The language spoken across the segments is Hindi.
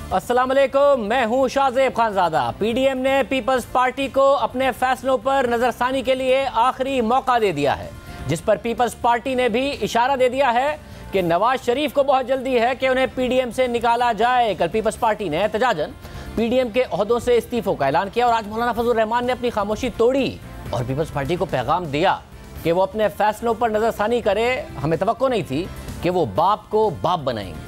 अस्सलाम वालेकुम, मैं हूं शाहजेब खानजादा। पीडीएम ने पीपल्स पार्टी को अपने फैसलों पर नजरसानी के लिए आखिरी मौका दे दिया है, जिस पर पीपल्स पार्टी ने भी इशारा दे दिया है कि नवाज शरीफ को बहुत जल्दी है कि उन्हें पीडीएम से निकाला जाए। कल पीपल्स पार्टी ने एहतजाजन पीडीएम के ओहदों से इस्तीफों का ऐलान किया और आज मौलाना फजल रहमान ने अपनी खामोशी तोड़ी और पीपल्स पार्टी को पैगाम दिया कि वो अपने फैसलों पर नजरसानी करे। हमें तवक्को नहीं थी कि वो बाप को बाप बनाएंगे।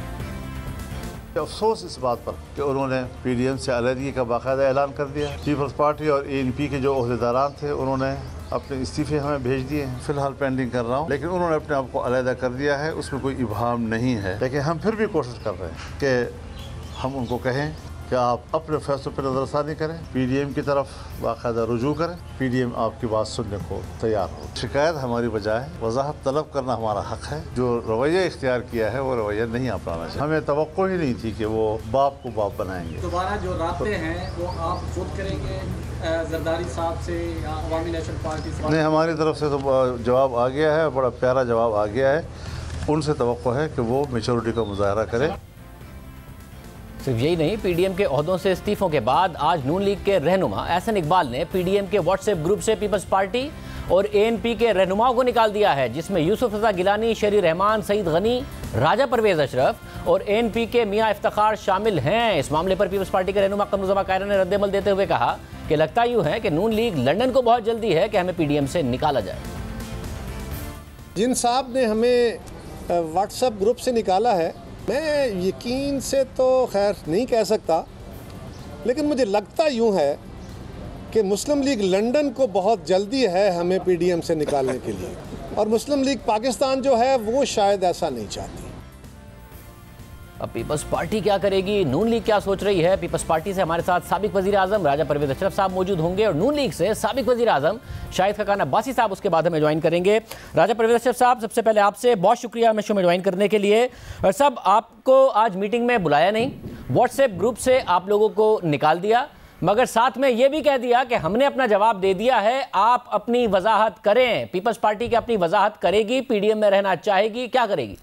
अफसोस इस बात पर कि उन्होंने पीडीएम से अलहदगी का बाकायदा ऐलान कर दिया है। पीपल्स पार्टी और एएनपी के जो ओहदेदारान थे उन्होंने अपने इस्तीफे हमें भेज दिए हैं। फिलहाल पेंडिंग कर रहा हूँ, लेकिन उन्होंने अपने आप को अलहदा कर दिया है, उसमें कोई इबाहम नहीं है। लेकिन हम फिर भी कोशिश कर रहे हैं कि हम उनको कहें कि आप अपने फैसलों पर नजरसानी करें, पीडीएम की तरफ बाकायदा रुजू करें। पीडीएम आपकी बात सुनने को तैयार हो। शिकायत हमारी बजाय वजाहत तलब करना हमारा हक है। जो रवैया इख्तियार किया है वो रवैया नहीं अपनाना चाहिए। हमें तवक्को ही नहीं थी कि वो बाप को बाप बनाएंगे। दोबारा जो रास्ते हैं वो आप खुद करेंगे जरदारी साहब से या अवामी नेशनल पार्टी से? नहीं, हमारी तरफ से तो जवाब आ गया है, बड़ा प्यारा जवाब आ गया है। उनसे तवक्को है कि वो मैच्योरिटी का मुजाहरा करें। सिर्फ यही नहीं, पीडीएम के ओहदों से इस्तीफों के बाद आज नून लीग के रहनुमा एहसन इकबाल ने पीडीएम के व्हाट्सएप ग्रुप से पीपल्स पार्टी और एएनपी के रहनुमाओं को निकाल दिया है, जिसमें यूसुफ रजा गिलानी, शेरी रहमान, सईद गनी, राजा परवेज अशरफ और एएनपी के मियां इफ्तिखार शामिल हैं। इस मामले पर पीपल्स पार्टी के रहनुमा कमरुज़्ज़मा कायरा ने रद्दमल देते हुए कहा कि लगता यूं है कि नून लीग लंदन को बहुत जल्दी है कि हमें पीडीएम से निकाला जाए। जिन साहब ने हमें व्हाट्सएप ग्रुप से निकाला है, मैं यकीन से तो खैर नहीं कह सकता, लेकिन मुझे लगता यूं है कि मुस्लिम लीग लंदन को बहुत जल्दी है हमें पीडीएम से निकालने के लिए, और मुस्लिम लीग पाकिस्तान जो है वो शायद ऐसा नहीं चाहती। अब पीपल्स पार्टी क्या करेगी, नून लीग क्या सोच रही है? पीपल्स पार्टी से हमारे साथ साबिक वजीर आजम राजा परवेज अशरफ साहब मौजूद होंगे और नून लीग से साबिक वजीर आजम शाहिद खकान अब्बासी साहब उसके बाद हमें ज्वाइन करेंगे। राजा परवेज अशरफ साहब, सबसे पहले आपसे बहुत शुक्रिया हमें शो में ज्वाइन करने के लिए। और सब आपको आज मीटिंग में बुलाया नहीं, व्हाट्सएप ग्रुप से आप लोगों को निकाल दिया, मगर साथ में ये भी कह दिया कि हमने अपना जवाब दे दिया है, आप अपनी वजाहत करें। पीपल्स पार्टी की अपनी वजाहत करेगी, पीडीएम में रहना चाहेगी, क्या करेगी?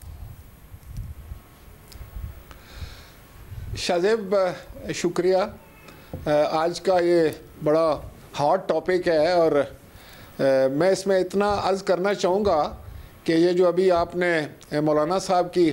शाहजेब, शुक्रिया। आज का ये बड़ा हॉट टॉपिक है और मैं इसमें इतना अर्ज़ करना चाहूँगा कि ये जो अभी आपने मौलाना साहब की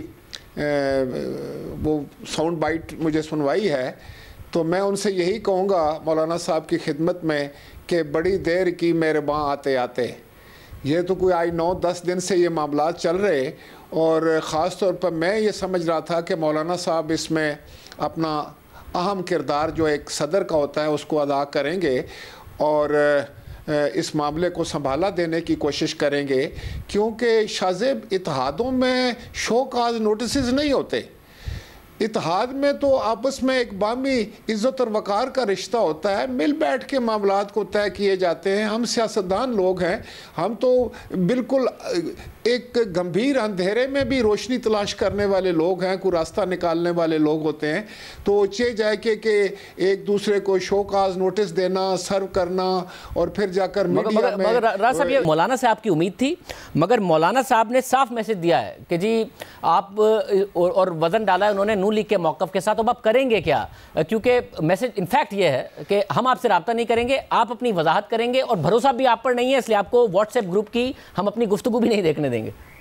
वो साउंड बाइट मुझे सुनवाई है, तो मैं उनसे यही कहूँगा मौलाना साहब की खिदमत में कि बड़ी देर की मेहरबान आते आते। ये तो कोई आज 9-10 दिन से ये मामला चल रहे, और ख़ास तौर पर मैं ये समझ रहा था कि मौलाना साहब इसमें अपना अहम किरदार जो एक सदर का होता है उसको अदा करेंगे और इस मामले को संभाला देने की कोशिश करेंगे, क्योंकि शाहजेब इत्तेहादों में शो काज नोटिस नहीं होते। इत्तेहाद में तो आपस में एक बामी इज़्ज़त और वक़ार का रिश्ता होता है, मिल बैठ के मामलात को तय किए जाते हैं। हम सियासतदान लोग हैं, हम तो बिल्कुल एक गंभीर अंधेरे में भी रोशनी तलाश करने वाले लोग हैं, कोई रास्ता निकालने वाले लोग होते हैं। तो चे जाए कि एक दूसरे को शोकाज नोटिस देना, सर्व करना और फिर जाकर मीडिया में। मगर राज साहब, ये मौलाना साहब की उम्मीद थी, मगर मौलाना साहब ने साफ मैसेज दिया है कि जी आप और वजन डाला है उन्होंने नून लीग के मौक़िफ़ के साथ। अब आप करेंगे क्या? क्योंकि मैसेज इनफैक्ट ये है कि हम आपसे रब्ता नहीं करेंगे, आप अपनी वजाहत करेंगे और भरोसा भी आप पर नहीं है, इसलिए आपको व्हाट्सएप ग्रुप की हम अपनी गुफ्तगू भी नहीं देखने देंगे।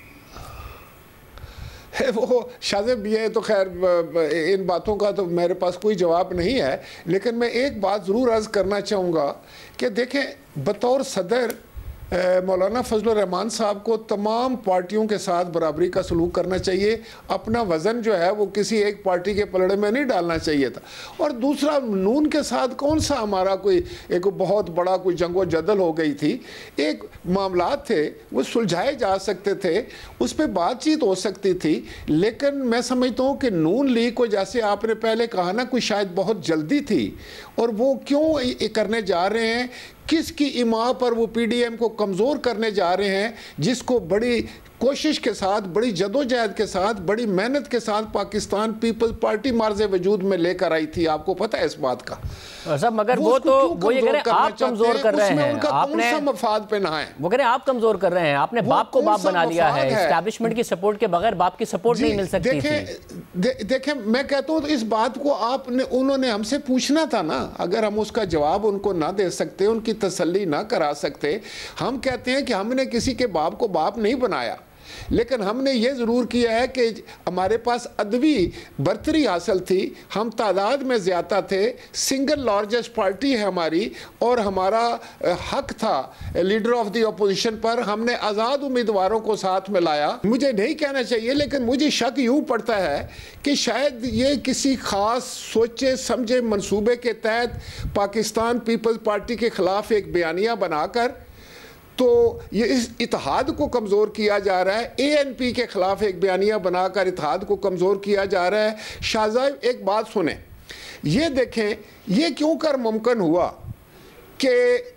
वो शाहजेब, ये तो खैर इन बातों का तो मेरे पास कोई जवाब नहीं है, लेकिन मैं एक बात ज़रूर अर्ज़ करना चाहूँगा कि देखें, बतौर सदर मौलाना फजल रहमान साहब को तमाम पार्टियों के साथ बराबरी का सलूक करना चाहिए। अपना वज़न जो है वो किसी एक पार्टी के पलड़े में नहीं डालना चाहिए था। और दूसरा, नून के साथ कौन सा हमारा कोई एक बहुत बड़ा कोई जंगो जदल हो गई थी। एक मामलात थे वो सुलझाए जा सकते थे, उस पर बातचीत हो सकती थी। लेकिन मैं समझता हूँ कि नून लीग को, जैसे आपने पहले कहा ना, कोई शायद बहुत जल्दी थी, और वो क्यों करने जा रहे हैं, किसकी इमा पर वो पीडीएम को कमज़ोर करने जा रहे हैं, जिसको बड़ी कोशिश के साथ, बड़ी जदोजहद के साथ, बड़ी मेहनत के साथ पाकिस्तान पीपल्स पार्टी मार्ज़े वजूद में लेकर आई थी। आपको पता है इस बात का सब, मगर वो तो वो ये कह रहे हैं आप कमजोर कर रहे हैं, आपने मफाद पे ना है, वो कह रहे हैं आप कमजोर कर रहे हैं, आपने बाप को बाप बना लिया है। एस्टैब्लिशमेंट की सपोर्ट के बगैर बाप की सपोर्ट नहीं मिल सकती थी। देखें मैं कहता हूं तो इस बात को उन्होंने हमसे पूछना था ना। अगर हम उसका जवाब उनको ना दे सकते, उनकी तसल्ली ना करा सकते, हम कहते हैं कि हमने किसी के बाप को बाप नहीं बनाया, लेकिन हमने ये ज़रूर किया है कि हमारे पास अदबी बर्तरी हासिल थी, हम तादाद में ज़्यादा थे, सिंगल लार्जेस्ट पार्टी है हमारी, और हमारा हक था लीडर ऑफ द अपोजिशन पर। हमने आज़ाद उम्मीदवारों को साथ में लाया। मुझे नहीं कहना चाहिए, लेकिन मुझे शक यूँ पड़ता है कि शायद ये किसी ख़ास सोचे समझे मंसूबे के तहत पाकिस्तान पीपल्स पार्टी के ख़िलाफ़ एक बयानिया बनाकर तो ये इस इत्तेहाद को कमज़ोर किया जा रहा है। ANP के ख़िलाफ़ एक बयानिया बनाकर इत्तेहाद को कमज़ोर किया जा रहा है। शाहज़ाब एक बात सुने, ये देखें ये क्यों कर मुमकिन हुआ कि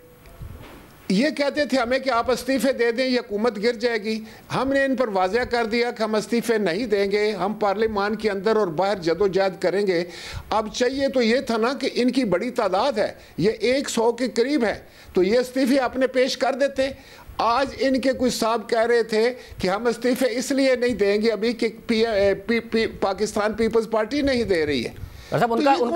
ये कहते थे हमें कि आप इस्तीफ़े दे दें, ये हुकूमत गिर जाएगी। हमने इन पर वाज़ह कर दिया कि हम इस्तीफ़े नहीं देंगे, हम पार्लियामान के अंदर और बाहर जदोजहद करेंगे। अब चाहिए तो ये था ना कि इनकी बड़ी तादाद है, ये 100 के करीब है, तो ये इस्तीफ़े आपने पेश कर देते। आज इनके कुछ साहब कह रहे थे कि हम इस्तीफ़े इसलिए नहीं देंगे अभी कि पाकिस्तान पीपल्स पार्टी नहीं दे रही है। मतलब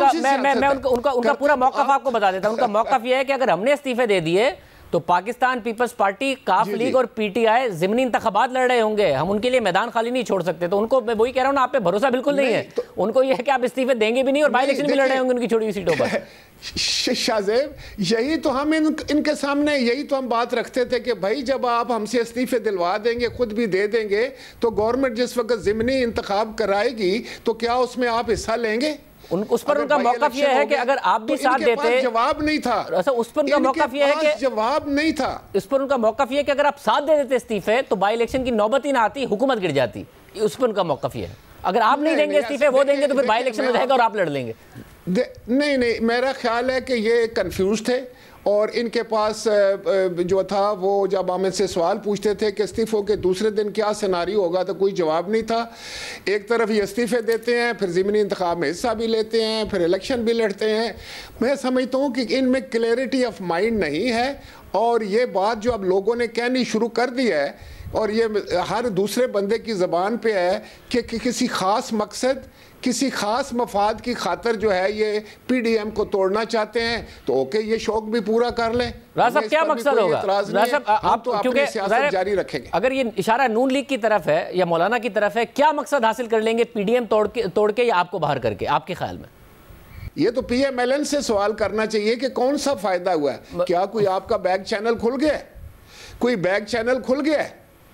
उनका पूरा मौक़िफ़ आपको बता देता हूं। उनका मौक़िफ़ ये है कि अगर हमने इस्तीफ़े दे दिए तो पाकिस्तान पीपल्स पार्टी, काफ लीग और PTI ज़िमनी इंतखाबात लड़ रहे होंगे, हम उनके लिए मैदान खाली नहीं छोड़ सकते। तो उनको मैं वही कह रहा हूँ ना, आप पे भरोसा बिल्कुल नहीं है। तो उनको ये है कि आप इस्तीफे देंगे भी नहीं और बाई इलेक्शन भी लड़ रहे होंगे उनकी छोटी हुई सीटों पर। शाहजेब, यही तो हम इनके सामने यही तो हम बात रखते थे कि भाई जब आप हमसे इस्तीफे दिलवा देंगे, खुद भी दे देंगे, तो गवर्नमेंट जिस वक्त ज़िमनी इंतखाब कराएगी तो क्या उसमें आप हिस्सा लेंगे? उस पर उनका मौक़िफ़ यह है कि अगर आप भी साथ देते, जवाब नहीं था। उस पर उनका मौक़िफ़ यह है कि जवाब नहीं था। इस पर उनका मौक़िफ़ यह है कि अगर आप साथ दे देते इस्तीफे तो बाई इलेक्शन की नौबत ही ना आती, हुकूमत गिर जाती। उस पर उनका मौक़िफ़ यह है, अगर आप नहीं देंगे इस्तीफे, वो देंगे तो फिर बाई इलेक्शन हो जाएगा और आप लड़ लेंगे। नहीं, मेरा ख्याल है कि ये कंफ्यूज थे और इनके पास जो था वो जब हम इनसे सवाल पूछते थे कि इस्तीफ़ों के दूसरे दिन क्या सिनारियो होगा तो कोई जवाब नहीं था। एक तरफ ये इस्तीफ़े देते हैं, फिर ज़िमनी इंतखाब में हिस्सा भी लेते हैं, फिर इलेक्शन भी लड़ते हैं। मैं समझता हूँ कि इनमें क्लैरिटी ऑफ माइंड नहीं है और ये बात जो अब लोगों ने कहनी शुरू कर दी है और ये हर दूसरे बंदे की ज़बान पे है कि किसी ख़ास मकसद, किसी खास मफाद की खातर जो है ये PDM को तोड़ना चाहते हैं, तो ओके ये शौक भी पूरा कर लें। राज साहब क्या मकसद होगा? राज साहब आप तो क्योंकि सियासत जारी रखेंगे। अगर ये इशारा नून लीग की तरफ है या मौलाना की तरफ है, क्या मकसद हासिल कर लेंगे PDM तोड़ के या आपको बाहर करके, आपके ख्याल में? ये तो PMLN से सवाल करना चाहिए कि कौन सा फायदा हुआ है? क्या कोई आपका बैक चैनल खुल गया? कोई बैक चैनल खुल गया?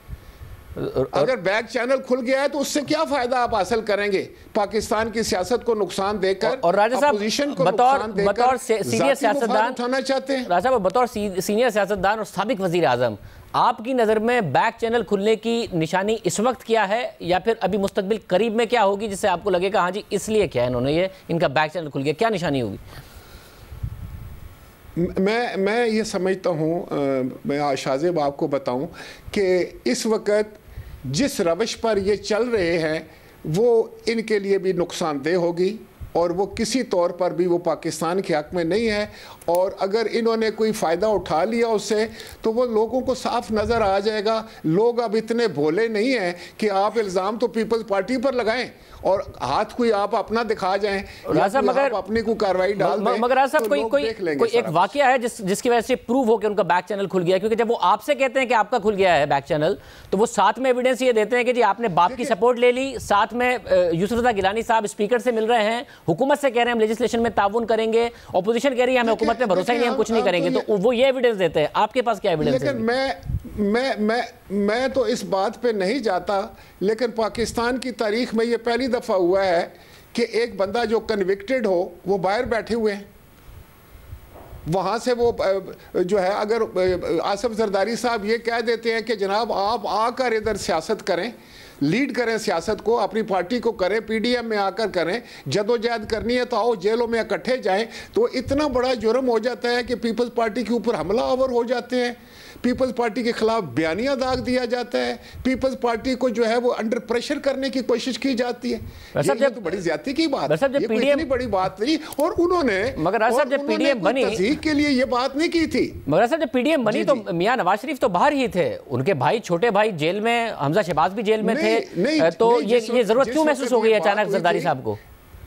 अगर बैक चैनल खुल गया है तो उससे क्या फायदा आप हासिल करेंगे? पाकिस्तान की सियासत को नुकसान देकर और राजा साहब बतौर सीनियर सियासतदान उठाना चाहते हैं। राजा साहब बतौर सीनियर सियासतदान और साबिक वजीर आजम, आपकी नज़र में बैक चैनल खुलने की निशानी इस वक्त क्या है या फिर अभी मुस्तकबिल करीब में क्या होगी जिससे आपको लगेगा हाँ जी इसलिए क्या है इन्होंने ये इनका बैक चैनल खुल गया, क्या निशानी होगी? मैं ये समझता हूँ, मैं शाहजेब आपको बताऊँ कि इस वक्त जिस रवश पर ये चल रहे हैं वो इनके लिए भी नुकसानदेह होगी और वो किसी तौर पर भी वो पाकिस्तान के हक़ में नहीं है। और अगर इन्होंने कोई फ़ायदा उठा लिया उससे तो वो लोगों को साफ नज़र आ जाएगा। लोग अब इतने भोले नहीं हैं कि आप इल्ज़ाम तो पीपल्स पार्टी पर लगाएं और हाथ कोई आप अपना दिखा जाएं, मगर अपनी कोई कार्रवाई डाल दें। मगर साहब कोई एक वाकया है जिसकी वजह से प्रूव हो कि उनका बैक चैनल खुल गया, क्योंकि जब वो आपसे कहते हैं कि आपका खुल गया है बैक चैनल तो वो साथ में एविडेंस ये देते हैं कि जी आपने बाप की सपोर्ट ले ली, साथ में यूसुफ रज़ा गिलानी साहब स्पीकर से मिल रहे हैं, हुकूमत से कह रहे हैं हम लेजिस्लेशन में ताउन करेंगे, ऑपोजिशन कह रही है हमें हुकूमत में भरोसा ही नहीं, हम कुछ नहीं करेंगे, तो वो ये एविडेंस देते हैं। आपके पास क्या एविडेंस है? लेकिन मैं तो इस बात पे नहीं जाता, लेकिन पाकिस्तान की तारीख में ये पहली दफ़ा हुआ है कि एक बंदा जो कन्विक्टेड हो वो बाहर बैठे हुए हैं, वहाँ से वो जो है अगर आसिफ जरदारी साहब ये कह देते हैं कि जनाब आप आकर इधर सियासत करें लीड करें सियासत को, अपनी पार्टी को करें, पीडीएम में आकर करें, जदोजहद करनी है तो आओ जेलों में इकट्ठे जाएं। तो इतना बड़ा जुर्म हो जाता है कि पीपल्स पार्टी के ऊपर हमलावर हो जाते हैं, पीपल्स पार्टी के खिलाफ बयानिया दाग दिया जाता है, पीपल्स पार्टी को जो है वो अंडर प्रेशर करने की कोशिश की जाती है। ये तो बड़ी ज्यादती की बात है, ये कोई इतनी बड़ी बात नहीं। और उन्होंने मगर जब पीडीएम बनी तस्दीक के लिए ये बात नहीं की थी। मगर जब पीडीएम बनी तो मियां नवाज शरीफ तो बाहर ही थे, उनके भाई छोटे भाई जेल में, हमजा शहबाज भी जेल में थे, तो ये जरूरत क्यों महसूस हो गई अचानक जरदारी साहब को?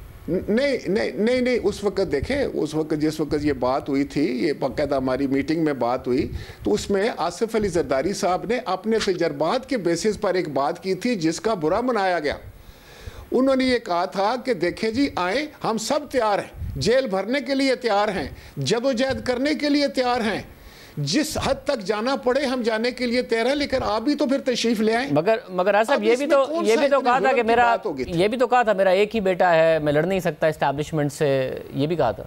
नहीं, उस वक्त देखें, उस वक्त जिस वक्त ये बात हुई थी, ये बाकायदा हमारी मीटिंग में बात हुई, तो उसमें आसिफ अली जरदारी साहब ने अपने तजर्बात के बेसिस पर एक बात की थी जिसका बुरा मनाया गया। उन्होंने ये कहा था कि देखें जी, आए, हम सब तैयार हैं, जेल भरने के लिए तैयार हैं, जदोजहद करने के लिए तैयार हैं, जिस हद तक जाना पड़े हम जाने के लिए तैयार हैं, लेकिन आप भी तो फिर तशरीफ ले आए। मगर साहब ये भी तो कहा था कि मेरा, ये भी तो कहा था मेरा एक ही बेटा है, मैं लड़ नहीं सकता एस्टैब्लिशमेंट से, ये भी कहा था।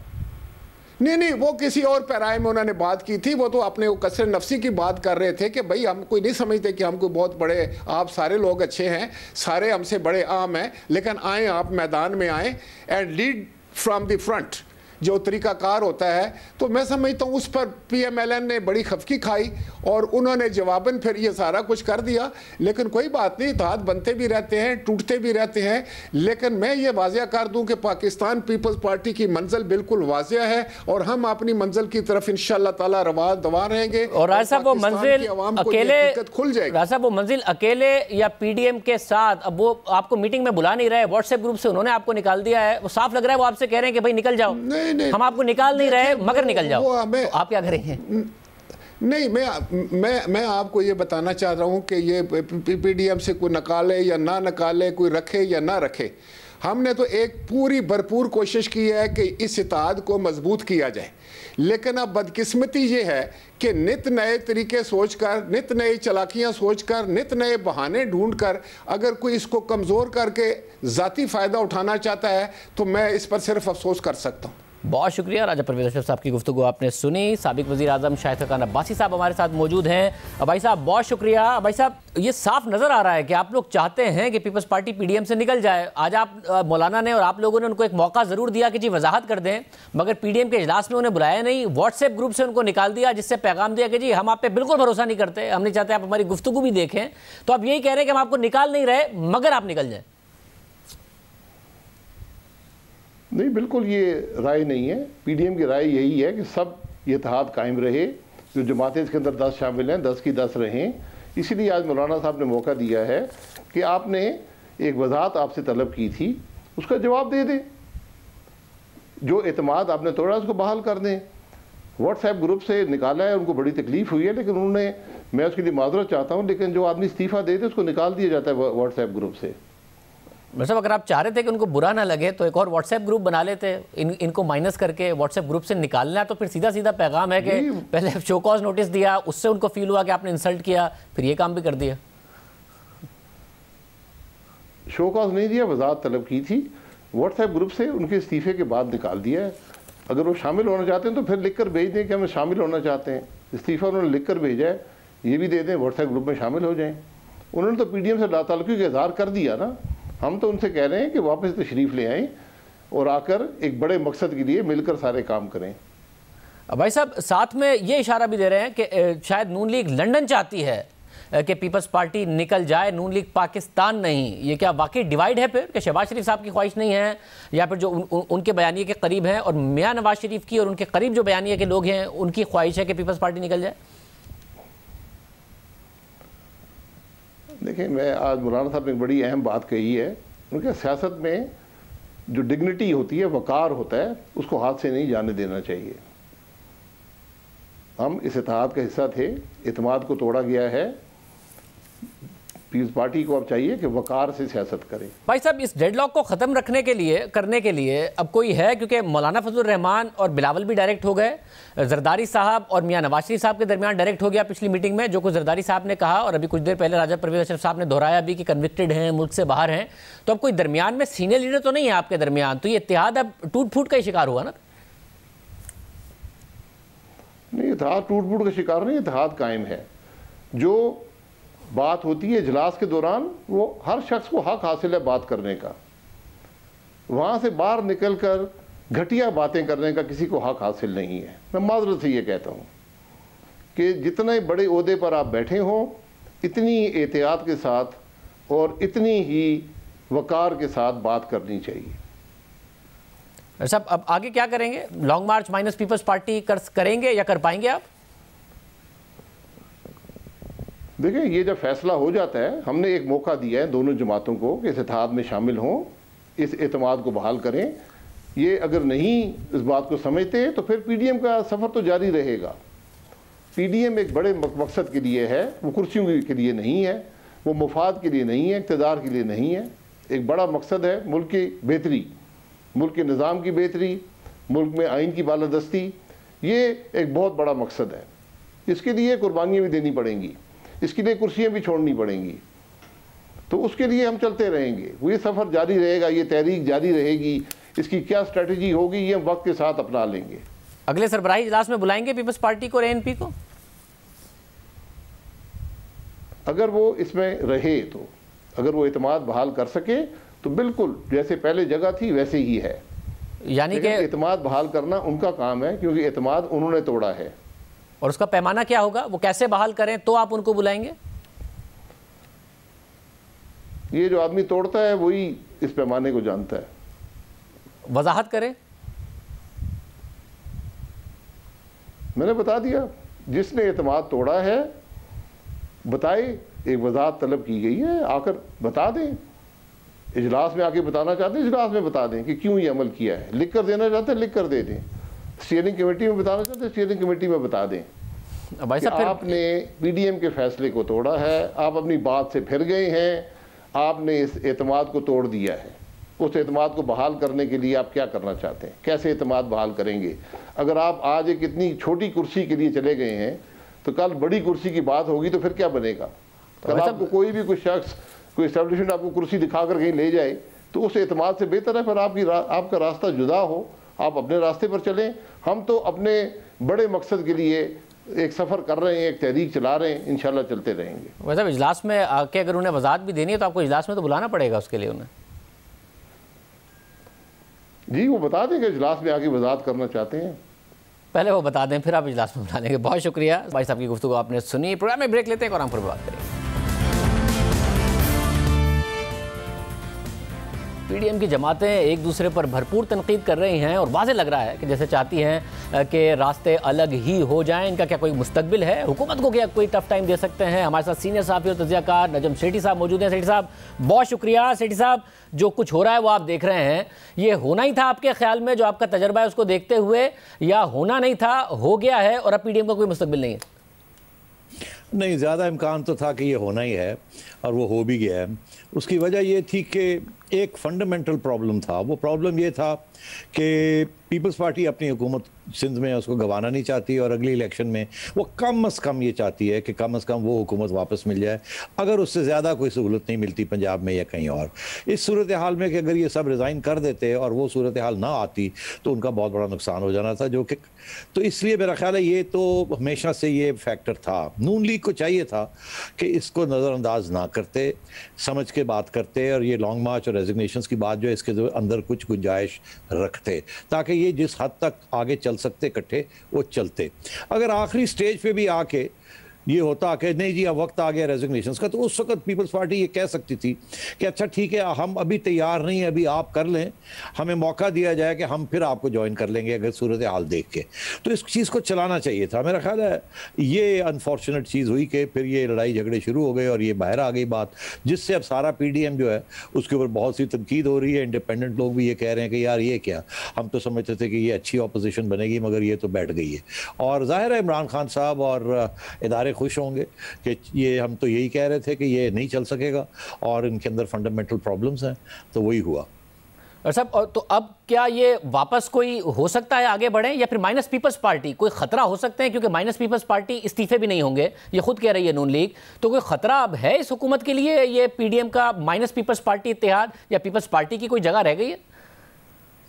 नहीं, वो किसी और पैराए में उन्होंने बात की थी। वो तो अपने कसर नफसी की बात कर रहे थे कि भाई हम कोई नहीं समझते कि हम कोई बहुत बड़े, आप सारे लोग अच्छे हैं, सारे हमसे बड़े आम हैं, लेकिन आए, आप मैदान में आए and lead from the front, जो तरीकाकार होता है। तो मैं समझता हूँ उस पर पीएमएलएन ने बड़ी खफकी खाई और उन्होंने जवाबन फिर ये सारा कुछ कर दिया। लेकिन कोई बात नहीं, इत्तेहाद बनते भी रहते हैं, टूटते भी रहते हैं, लेकिन मैं ये वाज़िया कर दूं कि पाकिस्तान पीपल्स पार्टी की मंजिल बिल्कुल वाज़िया है और हम अपनी मंजिल की तरफ इंशाअल्लाह ताला रवा दवा रहेंगे। और राजा साहब वो मंजिल अकेले, खुल जाएगी। राजा साहब वो मंजिल अकेले या पीडीएम के साथ, अब वो आपको मीटिंग में बुला नहीं रहे, व्हाट्सएप ग्रुप से उन्होंने आपको निकाल दिया है, वो साफ लग रहा है वो आपसे कह रहे हैं कि भाई निकल जाओ, हम आपको निकाल नहीं रहे मगर निकल जाओ, तो आप क्या करेंगे? नहीं, मैं आपको ये बताना चाह रहा हूँ कि ये पीडीएम से कोई निकाले या ना निकाले, कोई रखे या ना रखे, हमने तो एक पूरी भरपूर कोशिश की है कि इस इत्तेहाद को मजबूत किया जाए। लेकिन अब बदकिस्मती ये है कि नित नए तरीके सोचकर, नित नई चालाकियाँ सोचकर, नित नए बहाने ढूंढकर अगर कोई इसको कमज़ोर करके ज़ाती फ़ायदा उठाना चाहता है तो मैं इस पर सिर्फ अफसोस कर सकता हूँ। बहुत शुक्रिया राजा परवेज़ अशरफ साहब की गुफ्तगू आपने सुनी। साबिक वज़ीर आज़म शाहिद खान अब्बासी साहब हमारे साथ मौजूद हैं। भाई साहब बहुत शुक्रिया। भाई साहब ये साफ नज़र आ रहा है कि आप लोग चाहते हैं कि पीपल्स पार्टी पीडीएम से निकल जाए। आज आप मौलाना ने और आप लोगों ने उनको एक मौका ज़रूर दिया कि जी वजाहत कर दें, मगर पीडीएम के इजलास में उन्हें बुलाया नहीं, व्हाट्सएप ग्रुप से उनको निकाल दिया, जिससे पैगाम दिया कि जी हम आप पे बिल्कुल भरोसा नहीं करते, हम नहीं चाहते आप हमारी गुफ्तगू भी देखें। तो आप यही कह रहे हैं कि हम आपको निकाल नहीं रहे मगर आप निकल जाए? नहीं, बिल्कुल ये राय नहीं है। पीडीएम की राय यही है कि सब ये इत्तेहाद कायम रहे, जो जमातें इसके अंदर 10 शामिल हैं 10 की 10 रहें। इसीलिए आज मौलाना साहब ने मौका दिया है कि आपने एक वजाहत आपसे तलब की थी, उसका जवाब दे दें। जो एतमाद आपने तोड़ा उसको बहाल कर दें। व्हाट्सएप ग्रुप से निकाला है, उनको बड़ी तकलीफ हुई है, लेकिन उन्होंने, मैं उसके लिए माजरत चाहता हूँ, लेकिन जो आदमी इस्तीफ़ा देते उसको निकाल दिया जाता है व्हाट्सएप ग्रुप से। मतलब अगर आप चाह रहे थे कि उनको बुरा ना लगे तो एक और व्हाट्सएप ग्रुप बना लेते, इनको माइनस करके व्हाट्सएप ग्रुप से निकालना, तो फिर सीधा सीधा पैगाम है कि पहले शो कॉज नोटिस दिया, उससे उनको फील हुआ कि आपने इंसल्ट किया, फिर ये काम भी कर दिया। शो कॉज नहीं दिया, वजाहत तलब की थी, व्हाट्सएप ग्रुप से उनके इस्तीफे के बाद निकाल दिया है। अगर वो शामिल होना चाहते हैं तो फिर लिख कर भेज दें कि हम शामिल होना चाहते हैं। इस्तीफ़ा उन्होंने लिख कर भेजा है, ये भी दे दें, व्हाट्सएप ग्रुप में शामिल हो जाएं। उन्होंने तो पीडीएम से लाताल्लुकी का इज़हार कर दिया ना। हम तो उनसे कह रहे हैं कि वापस तशरीफ़ ले आएँ और आकर एक बड़े मकसद के लिए मिलकर सारे काम करें। भाई साहब साथ में ये इशारा भी दे रहे हैं कि शायद नून लीग लंदन चाहती है कि पीपल्स पार्टी निकल जाए, नून लीग पाकिस्तान नहीं। ये क्या वाकई डिवाइड है फिर कि शहबाज शरीफ साहब की ख्वाहिश नहीं है, या फिर जो उनके बयानिए के करीब हैं और मियां नवाज शरीफ की और उनके करीब जो बयानिए के लोग हैं उनकी ख्वाहिश है कि पीपल्स पार्टी निकल जाए? देखिए, मैं आज मौलाना साहब ने एक बड़ी अहम बात कही है। उनके सियासत में जो डिग्निटी होती है, वकार होता है, उसको हाथ से नहीं जाने देना चाहिए। हम इस इत्तेहाद का हिस्सा थे, इत्तेमाद को तोड़ा गया है। पीपल्स पार्टी को अब चाहिए कि वकार से सियासत करे। भाई साहब इस डेडलॉक को ख़त्म करने के लिए अब कोई है? क्योंकि मौलाना फजलुर रहमान और बिलावल भी डायरेक्ट हो गए, जरदारी साहब और मियां नवाज शरीफ साहब के दरमियान डायरेक्ट हो गया पिछली मीटिंग में, जो कुछ जरदारी साहब ने कहा और अभी कुछ देर पहले राजा परवेज़ अशरफ साहब ने दोहराया भी कि कन्विक्टेड हैं, मुल्क से बाहर हैं। तो अब कोई दरमियान में सीनियर लीडर तो नहीं है आपके दरमियान, तो ये इत्तेहाद अब टूट फूट का ही शिकार हुआ ना? नहीं, इत्तेहाद टूट फूट का शिकार नहीं, इत्तेहाद कायम है। जो बात होती है इजलास के दौरान, वो हर शख्स को हक हासिल है बात करने का। वहाँ से बाहर निकलकर घटिया बातें करने का किसी को हक हासिल नहीं है। मैं माजरत से ये कहता हूँ कि जितने बड़े ओहदे पर आप बैठे हों, इतनी एहतियात के साथ और इतनी ही वकार के साथ बात करनी चाहिए। साहब अब आगे क्या करेंगे? Long march minus Peoples Party करेंगे या कर पाएंगे आप? देखिए, ये जब फैसला हो जाता है, हमने एक मौका दिया है दोनों जमातों को कि इस इत्तेहाद में शामिल हों, इस एतमाद को बहाल करें। ये अगर नहीं इस बात को समझते तो फिर पीडीएम का सफ़र तो जारी रहेगा। पीडीएम एक बड़े मकसद के लिए है, वो कुर्सियों के लिए नहीं है, वो मुफाद के लिए नहीं है, इक़्तिदार के लिए नहीं है। एक बड़ा मकसद है मुल्क की बेहतरी, मुल्क के निज़ाम की बेहतरी, मुल्क में आइन की बालादस्ती। ये एक बहुत बड़ा मकसद है। इसके लिए कुर्बानियाँ भी देनी पड़ेंगी, इसके लिए कुर्सियाँ भी छोड़नी पड़ेंगी। तो उसके लिए हम चलते रहेंगे, वो ये सफ़र जारी रहेगा, ये तहरीक जारी रहेगी। इसकी क्या स्ट्रेटजी होगी ये वक्त के साथ अपना लेंगे। अगले सरबराही इजलास में बुलाएंगे पीपल्स पार्टी को और एएनपी को? अगर वो इसमें रहे तो, अगर वो एतमाद बहाल कर सके तो बिल्कुल जैसे पहले जगह थी वैसे ही है। यानी कि एतमाद बहाल करना उनका काम है, क्योंकि एतमाद उन्होंने तोड़ा है। और उसका पैमाना क्या होगा, वो कैसे बहाल करें तो आप उनको बुलाएंगे? ये जो आदमी तोड़ता है वही इस पैमाने को जानता है। वजाहत करें। मैंने बता दिया, जिसने एतमाद तोड़ा है बताए, एक वजाहत तलब की गई है, आकर बता दें। इजलास में आके बताना चाहते हैं, इजलास में बता दें कि क्यों ये अमल किया है। लिख कर देना चाहते हैं, लिख कर दे दें। स्टीयरिंग कमेटी में बताना चाहते हैं, स्टीयरिंग कमेटी में बता दें भाई साहब, आपने पीडीएम के फैसले को तोड़ा है, आप अपनी बात से फिर गए हैं, आपने इस एतमाद को तोड़ दिया है। उस एतमाद को बहाल करने के लिए आप क्या करना चाहते हैं, कैसे एतमाद बहाल करेंगे? अगर आप आज एक इतनी छोटी कुर्सी के लिए चले गए हैं तो कल बड़ी कुर्सी की बात होगी तो फिर क्या बनेगा? कल आपको कोई भी कोई शख्स, कोई एस्टेब्लिशमेंट आपको कुर्सी दिखाकर कहीं ले जाए तो उस एतमाद से बेहतर है फिर आपका रास्ता जुदा हो, आप अपने रास्ते पर चलें। हम तो अपने बड़े मकसद के लिए एक सफ़र कर रहे हैं, एक तहरीक चला रहे हैं, इंशाल्लाह चलते रहेंगे। वैसे इजलास में आके अगर उन्हें वजाहत भी देनी है तो आपको इजलास में तो बुलाना पड़ेगा उसके लिए उन्हें। जी, वो बता देंगे इजलास में आके वजाहत करना चाहते हैं। पहले वो बता दें फिर आप इजलास में बुला लेंगे। बहुत शुक्रिया भाई साहब की गुफ्तगू आपने सुनी। प्रोग्राम में ब्रेक लेते हैं और हम फिर बात करेंगे। पीडीएम की जमातें एक दूसरे पर भरपूर तनकीद कर रही हैं और वाज़े लग रहा है कि जैसे चाहती हैं कि रास्ते अलग ही हो जाएं। इनका क्या कोई मुस्तकबिल है? हुकूमत को क्या कोई टफ टाइम दे सकते हैं? हमारे साथ सीनियर साहब और तजियाकार नजम सेठी साहब मौजूद हैं। सेठी साहब बहुत शुक्रिया। सेठी साहब, जो कुछ हो रहा है वो आप देख रहे हैं, ये होना ही था आपके ख्याल में, जो आपका तजर्बा है उसको देखते हुए, या होना नहीं था, हो गया है और अब पीडीएम का कोई मुस्तकबिल नहीं है? नहीं, ज़्यादा इम्कान तो था कि ये होना ही है और वो हो भी गया है। उसकी वजह ये थी कि एक फंडामेंटल प्रॉब्लम था। वो प्रॉब्लम ये था कि पीपल्स पार्टी अपनी हुकूमत सिंध में उसको गंवाना नहीं चाहती और अगली इलेक्शन में वो कम से कम ये चाहती है कि कम से कम वो हुकूमत वापस मिल जाए, अगर उससे ज़्यादा कोई सहूलत नहीं मिलती पंजाब में या कहीं और। इस सूरत हाल में कि अगर ये सब रिज़ाइन कर देते और वो सूरत हाल ना आती तो उनका बहुत बड़ा नुकसान हो जाना था, जो कि तो इसलिए मेरा ख्याल है ये तो हमेशा से ये फैक्टर था। नून लीग को चाहिए था कि इसको नज़रअंदाज ना करते, समझ के बात करते और ये लॉन्ग मार्च और रेजिग्नेशंस की बात जो है इसके अंदर कुछ गुंजाइश रखते ताकि ये जिस हद तक आगे चल सकते इकट्ठे वो चलते। अगर आखिरी स्टेज पे भी आके ये होता कि नहीं जी अब वक्त आ गया रेजिग्नेशंस का, तो उस वक्त पीपल्स पार्टी ये कह सकती थी कि अच्छा ठीक है, हम अभी तैयार नहीं है, अभी आप कर लें, हमें मौका दिया जाए कि हम फिर आपको ज्वाइन कर लेंगे अगर सूरत हाल देख के। तो इस चीज़ को चलाना चाहिए था। मेरा ख्याल है ये अनफॉर्चुनेट चीज़ हुई कि फिर ये लड़ाई झगड़े शुरू हो गए और ये बाहर आ गई बात, जिससे अब सारा पीडीएम जो है उसके ऊपर बहुत सी तनकीद हो रही है। इंडिपेंडेंट लोग भी ये कह रहे हैं कि यार ये क्या, हम तो समझते थे कि ये अच्छी अपोजिशन बनेगी मगर ये तो बैठ गई है। और जाहिर है इमरान खान साहब और इदारे खुश होंगे कि ये हम तो यही कह रहे थे कि ये नहीं चल सकेगा और इनके अंदर फंडामेंटल प्रॉब्लम्स हैं, तो वही हुआ। और साहब, तो अब क्या ये वापस कोई हो सकता है आगे बढ़े, या फिर माइनस पीपल्स पार्टी कोई खतरा हो सकते हैं? क्योंकि माइनस पीपल्स पार्टी इस्तीफे भी नहीं होंगे, ये खुद कह रही है नून लीग। तो कोई खतरा अब है इस हुकूमत के लिए, ये पीडीएम का माइनस पीपल्स पार्टी इत्तेहाद या पीपल्स पार्टी की कोई जगह रह गई है?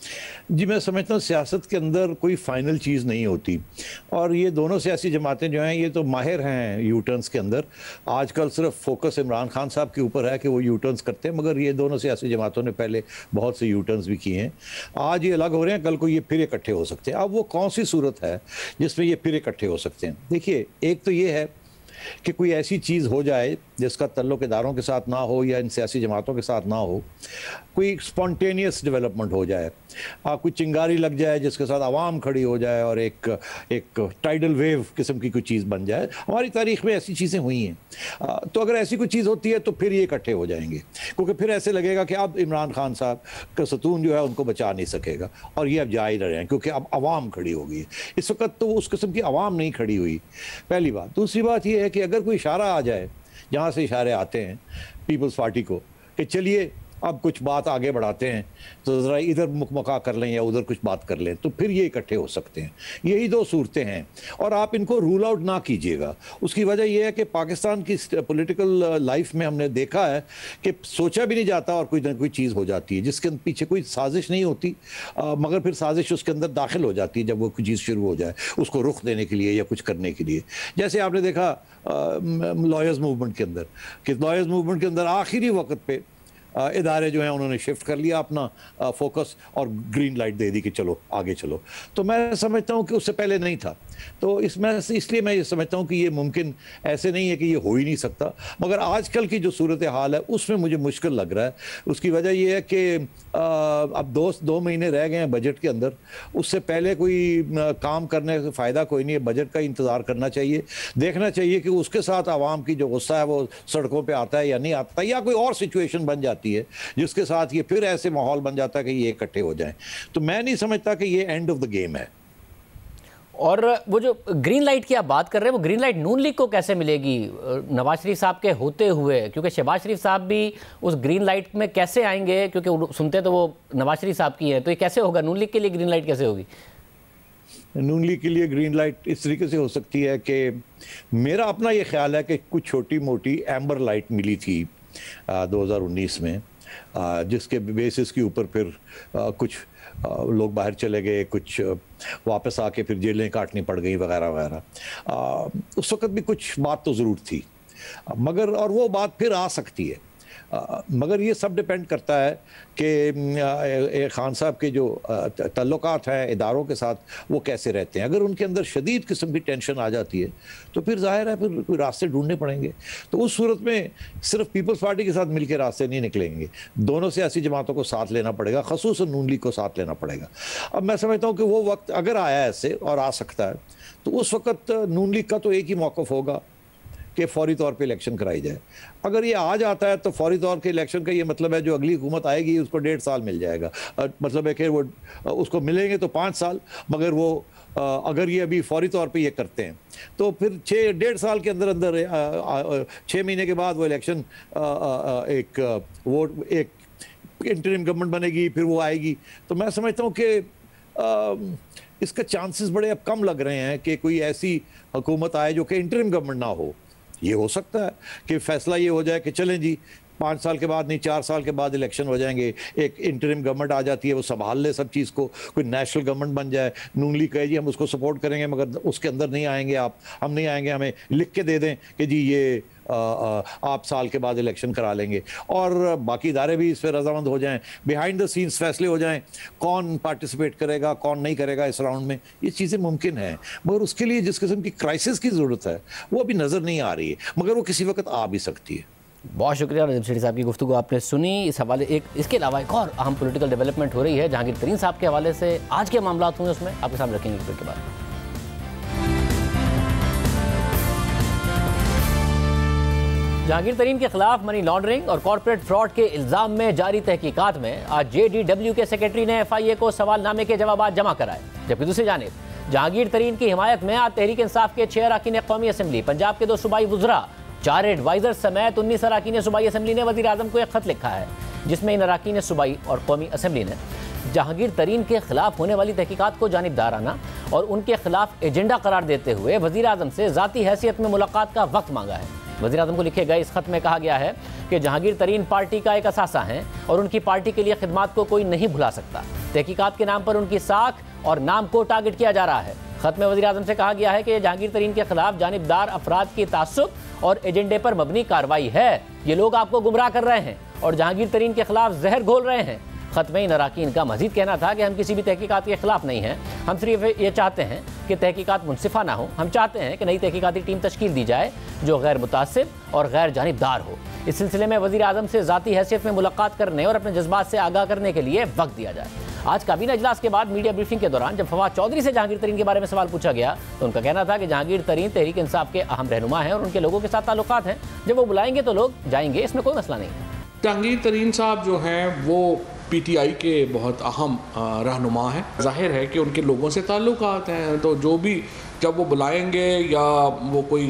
जी, मैं समझता हूँ सियासत के अंदर कोई फाइनल चीज़ नहीं होती, और ये दोनों सियासी जमातें जो हैं ये तो माहिर हैं यू टर्न्स के अंदर। आजकल सिर्फ फोकस इमरान खान साहब के ऊपर है कि वो यू टर्न्स करते हैं, मगर ये दोनों सियासी जमातों ने पहले बहुत से यू टर्न्स भी किए हैं। आज ये अलग हो रहे हैं, कल को ये फिर इकट्ठे हो सकते हैं। अब वो कौन सी सूरत है जिसमें ये फिर इकट्ठे हो सकते हैं? देखिए, एक तो ये है कि कोई ऐसी चीज़ हो जाए जिसका तल्लुक इदारों के साथ ना हो या इन सियासी जमातों के साथ ना हो, कोई स्पॉन्टेनियस डेवलपमेंट हो जाए, कोई चिंगारी लग जाए जिसके साथ आवाम खड़ी हो जाए और एक टाइडल वेव किस्म की कोई चीज़ बन जाए। हमारी तारीख में ऐसी चीज़ें हुई हैं। तो अगर ऐसी कोई चीज़ होती है तो फिर ये इकट्ठे हो जाएंगे, क्योंकि फिर ऐसे लगेगा कि अब इमरान खान साहब का सतून जो है उनको बचा नहीं सकेगा, और ये अब जा ही रहे हैं क्योंकि अब आवाम खड़ी हो गई है। इस वक्त तो उस किस्म की आवाम नहीं खड़ी हुई, पहली बात। दूसरी बात ये है कि अगर कोई इशारा आ जाए, जहाँ से इशारे आते हैं पीपल्स पार्टी को, कि चलिए अब कुछ बात आगे बढ़ाते हैं, तो ज़रा इधर मुकमका कर लें या उधर कुछ बात कर लें, तो फिर ये इकट्ठे हो सकते हैं। यही दो सूरतें हैं, और आप इनको रूल आउट ना कीजिएगा। उसकी वजह यह है कि पाकिस्तान की पॉलिटिकल लाइफ में हमने देखा है कि सोचा भी नहीं जाता और कोई ना कोई चीज़ हो जाती है जिसके पीछे कोई साजिश नहीं होती, मगर फिर साजिश उसके अंदर दाखिल हो जाती है जब वो कोई चीज़ शुरू हो जाए उसको रुख देने के लिए या कुछ करने के लिए। जैसे आपने देखा लॉयर्स मूवमेंट के अंदर, कि लॉयर्स मूवमेंट के अंदर आखिरी वक्त पे इदारे जो हैं उन्होंने शिफ्ट कर लिया अपना फोकस और ग्रीन लाइट दे दी कि चलो आगे चलो। तो मैं समझता हूँ कि उससे पहले नहीं था। तो इसलिए मैं ये समझता हूँ कि ये मुमकिन ऐसे नहीं है कि ये हो ही नहीं सकता, मगर आजकल की जो सूरत हाल है उसमें मुझे मुश्किल लग रहा है। उसकी वजह ये है कि अब 2 महीने रह गए हैं बजट के अंदर, उससे पहले कोई काम करने से फ़ायदा कोई नहीं है। बजट का इंतज़ार करना चाहिए, देखना चाहिए कि उसके साथ आवाम की जो गुस्सा है वो सड़कों पर आता है या नहीं आता, या कोई और सिचुएशन बन जाती है जिसके साथ ये फिर ऐसे माहौल बन जाता है कि ये इकट्ठे हो जाएं। तो मैं नहीं समझता कि ये एंड ऑफ द गेम है। और वो जो ग्रीन लाइट की आप बात कर रहे हैं, वो ग्रीन लाइट नून लीग को कैसे मिलेगी नवाज शरीफ साहब के होते हुए? क्योंकि शहबाज शरीफ साहब भी उस ग्रीन लाइट में कैसे आएंगे, क्योंकि सुनते तो वो नवाज शरीफ साहब की है, तो ये कैसे होगा? नून लीग के लिए ग्रीन लाइट कैसे होगी? नून लीग के लिए ग्रीन लाइट इस तरीके से हो सकती है कि मेरा अपना ये ख्याल है कि कुछ छोटी मोटी एम्बर लाइट मिली थी 2019 में, जिसके बेसिस के ऊपर फिर कुछ लोग बाहर चले गए, कुछ वापस आके फिर जेलें काटनी पड़ गई वगैरह वगैरह। उस वक्त भी कुछ बात तो ज़रूर थी, मगर और वो बात फिर आ सकती है, मगर ये सब डिपेंड करता है कि खान साहब के जो तल्लुकात हैं इदारों के साथ वो कैसे रहते हैं। अगर उनके अंदर शदीद किस्म की टेंशन आ जाती है तो फिर जाहिर है फिर कोई रास्ते ढूंढने पड़ेंगे। तो उस सूरत में सिर्फ पीपल्स पार्टी के साथ मिलकर रास्ते नहीं निकलेंगे, दोनों सियासी जमातों को साथ लेना पड़ेगा, ख़ुसूसन नून लीग को साथ लेना पड़ेगा। अब मैं समझता हूँ कि वो वक्त अगर आया ऐसे और आ सकता है तो उस वक्त नून लीग का तो एक ही मौक़िफ़ होगा कि फौरी तौर पे इलेक्शन कराई जाए। अगर ये आ जाता है तो फौरी तौर के इलेक्शन का ये मतलब है जो अगली हुकूमत आएगी उसको 1.5 साल मिल जाएगा। मतलब है कि वो उसको मिलेंगे तो 5 साल, मगर वो अगर ये अभी फौरी तौर पे ये करते हैं तो फिर 1.5 साल के अंदर अंदर 6 महीने के बाद वो इलेक्शन एक इंटरिम गवर्नमेंट बनेगी, फिर वो आएगी। तो मैं समझता हूँ कि इसका चांसेस बड़े अब कम लग रहे हैं कि कोई ऐसी हुकूमत आए जो कि इंटरिम गवर्नमेंट ना हो। ये हो सकता है कि फैसला ये हो जाए कि चलें जी 5 साल के बाद नहीं 4 साल के बाद इलेक्शन हो जाएंगे, एक इंटरिम गवर्नमेंट आ जाती है वो संभाल ले सब चीज़ को, कोई नेशनल गवर्नमेंट बन जाए, नून लीग कहे जी हम उसको सपोर्ट करेंगे मगर उसके अंदर नहीं आएंगे हम नहीं आएंगे, हमें लिख के दे दें कि जी ये आप साल के बाद इलेक्शन करा लेंगे, और बाकी इदारे भी इस पर रजामंद हो जाएं, बिहाइंड द सीन्स फैसले हो जाएं कौन पार्टिसिपेट करेगा कौन नहीं करेगा इस राउंड में। ये चीज़ें मुमकिन हैं, मगर उसके लिए जिस किस्म की क्राइसिस की ज़रूरत है वो अभी नज़र नहीं आ रही है, मगर वो किसी वक्त आ भी सकती है। बहुत शुक्रिया नदीम शेठी साहब की गुफ्तगू आपने सुनी। इस हवाले इसके अलावा एक और अहम पॉलिटिकल डेवलपमेंट हो रही है जहांगीर तरीन साहब के हवाले से। आज के मामला हुए उसमें आपके सामने रखेंगे फिर के बाद। जहांगीर तरीन के खिलाफ मनी लॉन्ड्रिंग और कॉर्पोरेट फ्रॉड के इल्जाम में जारी तहकीकात में आज JDW के सेक्रेटरी ने FIA को सवालनामे के जवाब जमा कराए, जबकि दूसरी जानिब जहांगीर तरीन की हिमायत में आज तहरीक इंसाफ के 6 अरकान कौमी असम्बली, पंजाब के 2 सूबाई वुज़रा, 4 एडवाइजर समेत 19 अरकान सूबाई असम्बली ने वज़ीर आज़म को एक खत लिखा है, जिसमें इन अरकान सूबाई और कौमी असम्बली ने जहांगीर तरीन के खिलाफ होने वाली तहकीकात को जानिबदाराना और उनके खिलाफ एजेंडा करार देते हुए वज़ीर आज़म से ज़ाती हैसियत में मुलाकात का वक्त मांगा है। वज़ीर आज़म को लिखे गए इस खत में कहा गया है कि जहांगीर तरीन पार्टी का एक असासा हैं और उनकी पार्टी के लिए खिदमात को कोई नहीं भुला सकता। तहकीकात के नाम पर उनकी साख और नाम को टारगेट किया जा रहा है। खत में वज़ीर-ए-आज़म से कहा गया है कि जहांगीर तरीन के खिलाफ जानिबदार अफराद की तासुब और एजेंडे पर मबनी कार्रवाई है। ये लोग आपको गुमराह कर रहे हैं और जहांगीर तरीन के खिलाफ जहर घोल रहे हैं। खत में इन अराकीन का मजीद कहना था कि हम किसी भी तहकीकात के खिलाफ नहीं हैं, हम सिर्फ ये चाहते हैं कि तहकीकात मुनसिफाना हो। हम चाहते हैं कि नई तहकीकाती टीम तश्कील दी जाए जो गैर मुतासिब और गैर जानिबदार हो। इस सिलसिले में वज़ीर-ए-आज़म से ज़ाती हैसियत में मुलाकात करने और अपने जज्बात से आगाह करने के लिए वक्त दिया जाए। आज काबीना इजलास के बाद मीडिया ब्रीफिंग के दौरान जब फवाद चौधरी से जहांगीर तरीन के बारे में सवाल पूछा गया तो उनका कहना था कि जहांगीर तरीन तहरीक इंसाफ के अहम रहनुमा हैं और उनके लोगों के साथ ताल्लुकात हैं। जब वो बुलाएंगे तो लोग जाएंगे, इसमें कोई मसला नहीं है। जहांगीर तरीन साहब जो हैं वो पीटीआई के बहुत अहम रहनुमा हैं। जाहिर है कि उनके लोगों से ताल्लुकात हैं, तो जो भी जब वो बुलाएंगे या वो कोई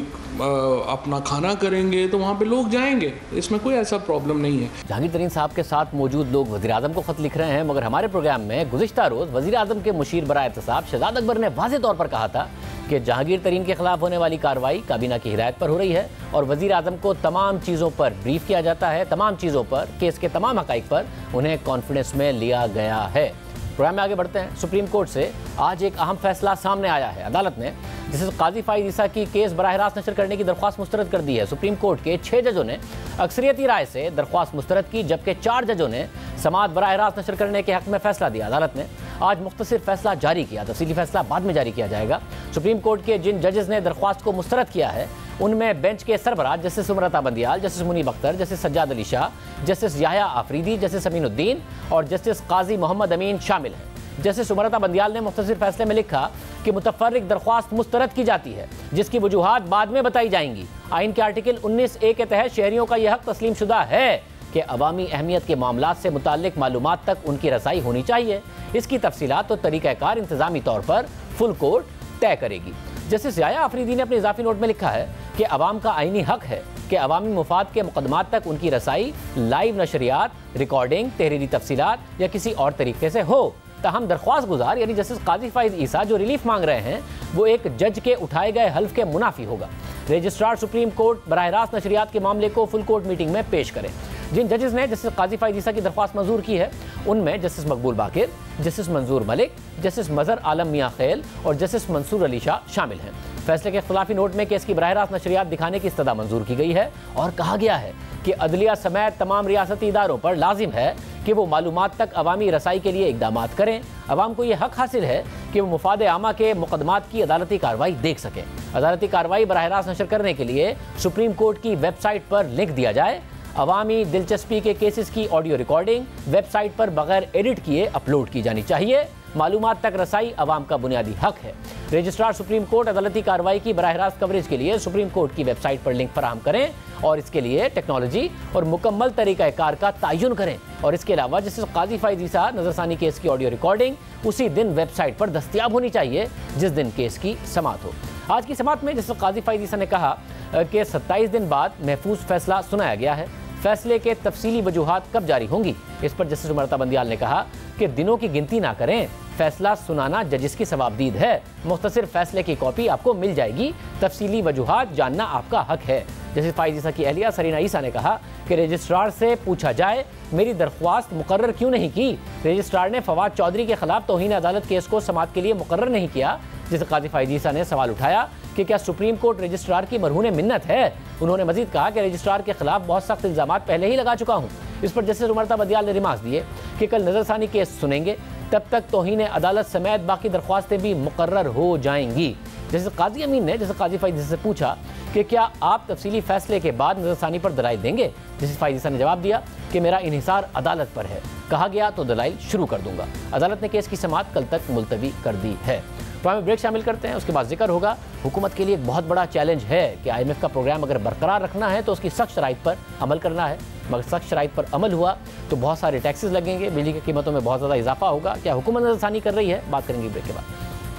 अपना खाना करेंगे तो वहाँ पे लोग जाएंगे, इसमें कोई ऐसा प्रॉब्लम नहीं है। जहांगीर तरीन साहब के साथ मौजूद लोग वज़ीर-ए-आज़म को खत लिख रहे हैं, मगर हमारे प्रोग्राम में गुज़िश्ता रोज़ वज़ीर-ए-आज़म के मुशीर बराए एहतसाब शहजाद अकबर ने वाज़ेह तौर पर कहा था कि जहांगीर तरीन के खिलाफ होने वाली कार्रवाई काबीना की हिदायत पर हो रही है और वज़ीर-ए-आज़म को तमाम चीज़ों पर ब्रीफ किया जाता है, तमाम चीज़ों पर, केस के तमाम हक़ाइक़ पर उन्हें कॉन्फिडेंस में लिया गया है। प्रोग्राम में आगे बढ़ते हैं। सुप्रीम कोर्ट से आज एक अहम फैसला सामने आया है। अदालत ने जिसे काजी फ़ाइज़ ईसा की केस बराह रास्त नशर करने की दरख्वास्त मुस्तरद कर दी है। सुप्रीम कोर्ट के 6 जजों ने अक्सरियती राय से दरख्वास्त मुस्तरद की, जबकि 4 जजों ने समाअत बराह रास्त नशर करने के हक़ में फैसला दिया। अदालत ने आज मुख्तसर फैसला जारी किया, तफसीली फैसला बाद में जारी किया जाएगा। सुप्रीम कोर्ट के जिन जजेस ने दरख्वास्त को मुस्तरद किया है उनमें बेंच के सरबराह justice Umar Ata Bandial, justice Munib Akhtar, justice Sajjad Ali Shah, justice Yahya Afridi, justice Aminuddin और जस्टिस काजी मोहम्मद अमीन शामिल हैं। जस्टिस उमरता बंदियाल ने मुख्तसर फैसले में लिखा कि मुतफर्रिक दरख्वास्त मुस्तरद की जाती है जिसकी वजूहात बाद में बताई जाएंगी। आइन के आर्टिकल 19A के तहत शहरियों का यह हक तस्लीम शुदा है कि अवामी अहमियत के मामलात से मुताल्लिक मालूमात तक उनकी रसाई होनी चाहिए। इसकी तफसीलात और तरीक़ाकार इंतज़ामी तौर पर फुल कोर्ट तय करेगी। जस्टिस याहया आफरीदी ने अपने इजाफी नोट में लिखा है कि अवाम का आइनी हक है कि अवामी मुफाद के मुकदमात तक उनकी रसाई लाइव नशरियात, रिकॉर्डिंग, तहरीरी तफसीलात या किसी और तरीके से हो। ताहम दरख्वास्त गुजार यानी जस्टिस काजी फ़ाइज़ ईसा जो रिलीफ मांग रहे हैं वो एक जज के उठाए गए हल्फ के मुनाफी होगा। रजिस्ट्रार सुप्रीम कोर्ट बराह रास्त नशरियात के मामले को फुल कोर्ट मीटिंग में पेश करें। जिन जजेस ने जस्टिस काजी फ़ाइज़ ईसा की दरख्वास्त मंजूर की है उनमें जस्टिस मकबूल बाकिर, जस्टिस मंजूर मलिक, जस्टिस मज़हर आलम मियाँ खेल और जस्टिस मंसूर अली शाह शामिल हैं। फैसले के खिलाफी नोट में केस की बराह रास्त नशरियात दिखाने की इस्तदा मंजूर की गई है और कहा गया है कि अदलिया समेत तमाम रियासती इदारों पर लाजिम है कि वो मालूमात तक अवामी रसाई के लिए इक़दामात करें। अवाम को यह हक हासिल है कि वो मुफाद आमा के मुकदमात की अदालती कार्रवाई देख सकें। अदालती कार्रवाई बराह रास्त नशर करने के लिए सुप्रीम कोर्ट की वेबसाइट पर लिंक दिया जाए। अवामी दिलचस्पी के केसेस की ऑडियो रिकॉर्डिंग वेबसाइट पर बगैर एडिट किए अपलोड की जानी चाहिए। मालूमात तक रसाई अवाम का बुनियादी हक है। रजिस्ट्रार सुप्रीम कोर्ट अदालती कार्रवाई की बराह रास्त कवरेज के लिए सुप्रीम कोर्ट की वेबसाइट पर लिंक फराहम करें और इसके लिए टेक्नोलॉजी और मुकम्मल तरीक़ाकार का तयन करें। और इसके अलावा जस्टिस काजी फ़ाइज़ ईसा नज़रसानी केस की ऑडियो रिकॉर्डिंग उसी दिन वेबसाइट पर दस्तियाब होनी चाहिए जिस दिन केस की समाअत हो। आज की समाअत में जस्टिस काजी फ़ाइज़ ईसा ने कहा कि 27 दिन बाद महफूज फैसला सुनाया गया है। फैसले के तफसीली वजूहात कब जारी होंगी, इस पर जस्टिस उमरता बंदियाल ने कहा कि दिनों की गिनती ना करें, फैसला सुनाना जजिस की सवाबदीद है। मुख्तसर फैसले की कॉपी आपको मिल जाएगी, तफसीली वजूहात जानना आपका हक है। जस्टिस फ़ाइज़ ईसा की अहलिया सरीना ईसा ने कहा कि रजिस्ट्रार से पूछा जाए मेरी दरख्वास्त मुकर्रर क्यों नहीं की। रजिस्ट्रार ने फवाद चौधरी के खिलाफ तौहीन अदालत केस को समाअत के लिए मुकर्रर नहीं किया। जिस काजी फ़ाइज़ ईसा ने सवाल उठाया कि क्या सुप्रीम कोर्ट रजिस्ट्रार की मरहून मिन्नत है। उन्होंने मजीद कहा कि रजिस्ट्रार के खिलाफ बहुत सख्त इल्ज़ामात पहले ही लगा चुका हूँ। इस पर जस्टिस उमरता बंदियाल ने रिमार्क्स दिए कि कल नज़रसानी केस सुनेंगे, तब तक तौहीन अदालत समेत बाकी दरख्वास्तें भी मुकर्रर हो जाएंगी। जैसे काजी अमीन ने जैसे काजी फ़ाइज़ ईसा से पूछा कि क्या आप तफसीली फैसले के बाद नज़रसानी पर दलाइल देंगे। जस्टिस फ़ाइज़ ईसा ने जवाब दिया कि मेरा इन्हिसार अदालत पर है, कहा गया तो दलाइल शुरू कर दूंगा। अदालत ने केस की समाअत कल तक मुलतवी कर दी है। प्रोग्राम में ब्रेक शामिल करते हैं, उसके बाद जिक्र होगा हुकूमत के लिए एक बहुत बड़ा चैलेंज है कि IMF का प्रोग्राम अगर बरकरार रखना है तो उसकी सख्त शराइत पर अमल करना है, मगर सख्त शराइत पर अमल हुआ तो बहुत सारे टैक्सेस लगेंगे, बिजली की कीमतों में बहुत ज़्यादा इजाफा होगा। क्या हुकूमत नज़रसानी कर रही है, बात करेंगे ब्रेक के बाद।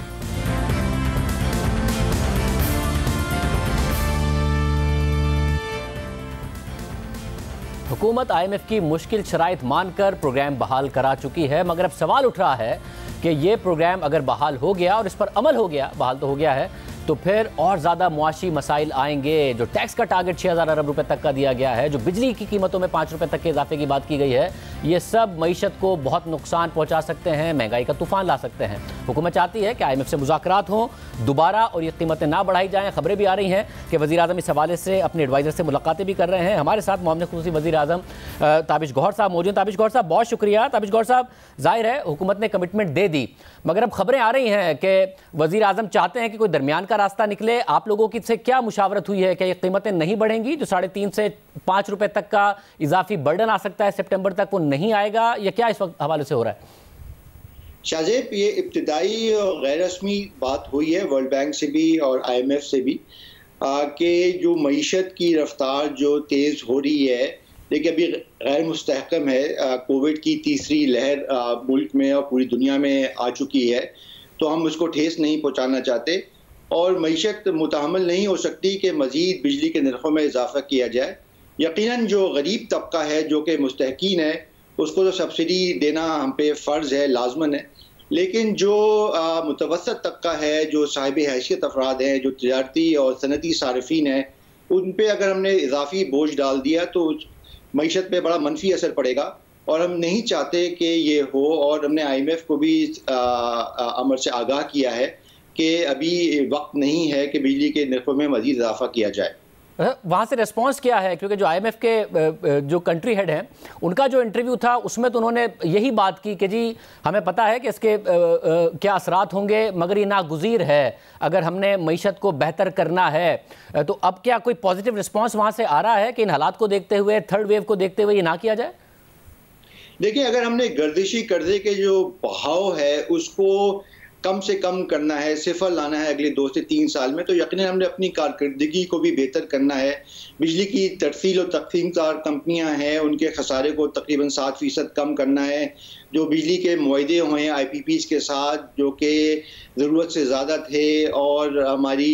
हुकूमत IMF की मुश्किल शराइत मानकर प्रोग्राम बहाल करा चुकी है, मगर अब सवाल उठ रहा है कि ये प्रोग्राम अगर बहाल हो गया और इस पर अमल हो गया, बहाल तो हो गया है, तो फिर और ज़्यादा मुआशी मसाइल आएंगे। जो टैक्स का टारगेट 6,000 अरब रुपए तक का दिया गया है, जो बिजली की कीमतों में 5 रुपए तक के इजाफे की बात की गई है, ये सब मईशत को बहुत नुकसान पहुंचा सकते हैं, महंगाई का तूफान ला सकते हैं। हुकूमत चाहती है कि IMF से मुज़ाकरात हों दोबारा और ये कीमतें ना बढ़ाई जाएँ। खबरें भी आ रही हैं कि वज़ीर आज़म इस हवाले से अपने एडवाइज़र से मुलाकातें भी कर रहे हैं। हमारे साथ मामले खुसूसी वज़ीर आज़म ताबिश गौहर साहब मौजूद। ताबिश गौहर साहब बहुत शुक्रिया। ताबिश गौहर साहब, जाहिर है हुकूमत ने कमिटमेंट दे दी, मगर अब खबरें आ रही हैं कि वज़ीर आज़म चाहते हैं कि कोई दरमियान का रास्ता निकले। आप लोगों की से क्या मुशावरत हुई है कि ये कीमतें नहीं बढ़ेंगी? जो 3.5 से 5 रुपए तक का इजाफी बर्डन आ सकता है सितंबर तक, वो नहीं आएगा, या क्या इस वक्त हवाले से हो रहा है? शाहजेब, ये इब्तिदाई और गैर रस्मी बात हुई है वर्ल्ड बैंक से भी और IMF से भी कि जो मईशत की रफ्तार जो तेज़ हो रही है, लेकिन अभी गैर मुस्तहकम है। कोविड की तीसरी लहर मुल्क में और पूरी दुनिया में आ चुकी है, तो हम उसको ठेस नहीं पहुंचाना चाहते और मईशत मुतहम्मिल नहीं हो सकती कि मज़ीद बिजली के नरखों में इजाफा किया जाए। यकीनन जो गरीब तबका है, जो कि मुस्तहकीन है, उसको तो सब्सिडी देना हम पे फ़र्ज़ है, लाजमन है। लेकिन जो मुतवसत तबका है, जो साहिब हैसियत अफराद हैं, जो तिजारती और सनती सारिफीन हैं, उन पे अगर हमने इजाफी बोझ डाल दिया तो मईशत पे बड़ा मनफी असर पड़ेगा और हम नहीं चाहते कि ये हो। और हमने IMF को भी अमर से आगाह किया है कि अभी वक्त नहीं है कि बिजली के नरखों में मज़ीद इजाफा किया जाए। वहाँ से रिस्पांस क्या है? क्योंकि जो IMF के जो कंट्री हेड हैं, उनका जो इंटरव्यू था उसमें तो उन्होंने यही बात की कि जी हमें पता है कि इसके क्या असरात होंगे, मगर ये नागुज़ीर है अगर हमने मईशत को बेहतर करना है। तो अब क्या कोई पॉजिटिव रिस्पांस वहाँ से आ रहा है कि इन हालात को देखते हुए, थर्ड वेव को देखते हुए ये ना किया जाए? देखिए, अगर हमने गर्दिशी कर्जे के जो बहाव है उसको कम से कम करना है, सिफर लाना है अगले 2 से 3 साल में, तो यकीनन हमने अपनी कारकर्दगी को भी बेहतर करना है। बिजली की तरसील और तकसीमदार कंपनियां हैं, उनके खसारे को तकरीबन 7% कम करना है। जो बिजली के मुआहदे हुए हैं IPPs के साथ, जो कि ज़रूरत से ज़्यादा थे और हमारी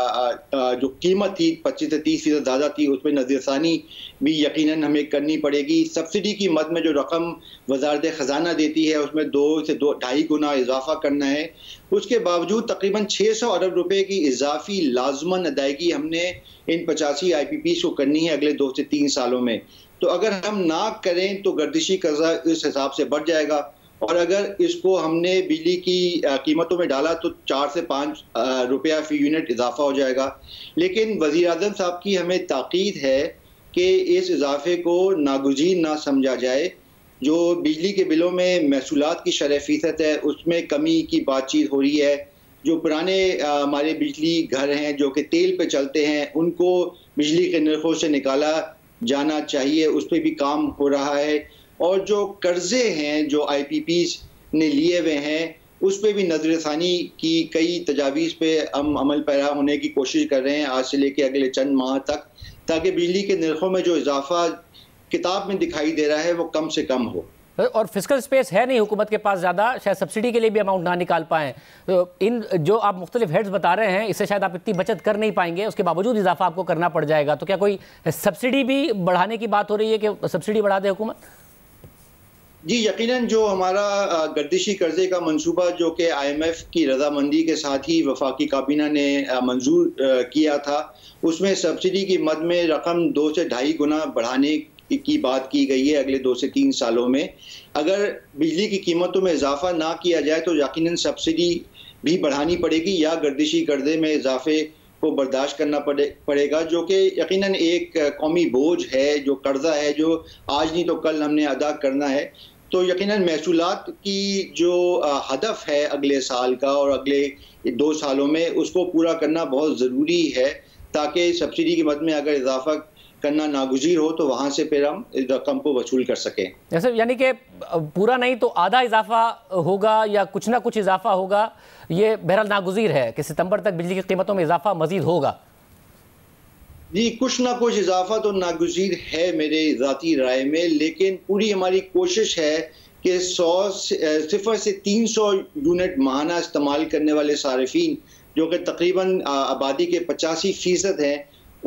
जो कीमत थी 25 से 30% ज़्यादा थी, उसमें नज़रसानी भी यकीनन हमें करनी पड़ेगी। सब्सिडी की मद में जो रकम वजारत ख़जाना देती है उसमें 2 से 2.5 गुना इजाफा करना है। उसके बावजूद तकरीबन 600 अरब रुपए की इजाफी लाजमन अदायगी हमने इन 85 IPPs को करनी है अगले 2 से 3 सालों में। तो अगर हम ना करें तो गर्दिशी कर्जा इस हिसाब से बढ़ जाएगा और अगर इसको हमने बिजली की कीमतों में डाला तो 4 से 5 रुपया फी यूनिट इजाफा हो जाएगा। लेकिन वज़ीर आज़म साहब की हमें ताकीद है कि इस इजाफे को नागुज़ीर ना समझा जाए। जो बिजली के बिलों में महसूलात की शरह फ़ीसद है उसमें कमी की बातचीत हो रही है। जो पुराने हमारे बिजली घर हैं जो कि तेल पे चलते हैं, उनको बिजली के नरखों से निकाला जाना चाहिए, उस पर भी काम हो रहा है। और जो कर्जे हैं जो IPPs ने लिए हुए हैं, उस पर भी नज़रसानी की कई तजावीज़ पे हम अमल पैरा होने की कोशिश कर रहे हैं आज से लेके अगले चंद माह तक, ताकि बिजली के नरखों में जो इजाफा किताब में दिखाई दे रहा है वो कम से कम हो। और फिस्कल स्पेस है नहीं हुकूमत के पास ज़्यादा, शायद सब्सिडी के लिए भी अमाउंट ना निकाल पाएँ। तो इन जो आप मुख्तलिफ हेड्स बता रहे हैं, इससे शायद आप इतनी बचत कर नहीं पाएंगे, उसके बावजूद इजाफा आपको करना पड़ जाएगा। तो क्या कोई सब्सिडी भी बढ़ाने की बात हो रही है कि सब्सिडी बढ़ा दे हुकूमत? जी, यकीनन जो हमारा गर्दिशी कर्जे का मंसूबा जो कि IMF की रजामंदी के साथ ही वफाकी काबीना ने मंजूर किया था, उसमें सब्सिडी की मद में रकम 2 से 2.5 गुना बढ़ाने की बात की गई है अगले 2 से 3 सालों में। अगर बिजली की कीमतों में इजाफा ना किया जाए तो यकीनन सब्सिडी भी बढ़ानी पड़ेगी या गर्दिशी कर्जे में इजाफे को बर्दाश्त करना पड़ेगा, जो कि यकीनन एक कौमी बोझ है, जो कर्जा है जो आज नहीं तो कल हमने अदा करना है। तो यकीनन महसूलात की जो हदफ है अगले साल का और अगले 2 सालों में, उसको पूरा करना बहुत ज़रूरी है ताकि सब्सिडी की मद में अगर इजाफा करना नागुज़ीर हो तो वहाँ से फिर हम इस रकम को वसूल कर सकें। जैसे यानी कि पूरा नहीं तो आधा इजाफा होगा या कुछ ना कुछ इजाफा होगा, ये बहरहाल नागुज़ीर है कि सितंबर तक बिजली की कीमतों में इजाफा मज़ीद होगा। जी, कुछ ना कुछ इजाफा तो नागुज़ीर है मेरे ज़ाती राय में, लेकिन पूरी हमारी कोशिश है कि 0 से 300 यूनिट माहाना इस्तेमाल करने वाले सारिफीन जो कि तकरीबन आबादी के 85% हैं,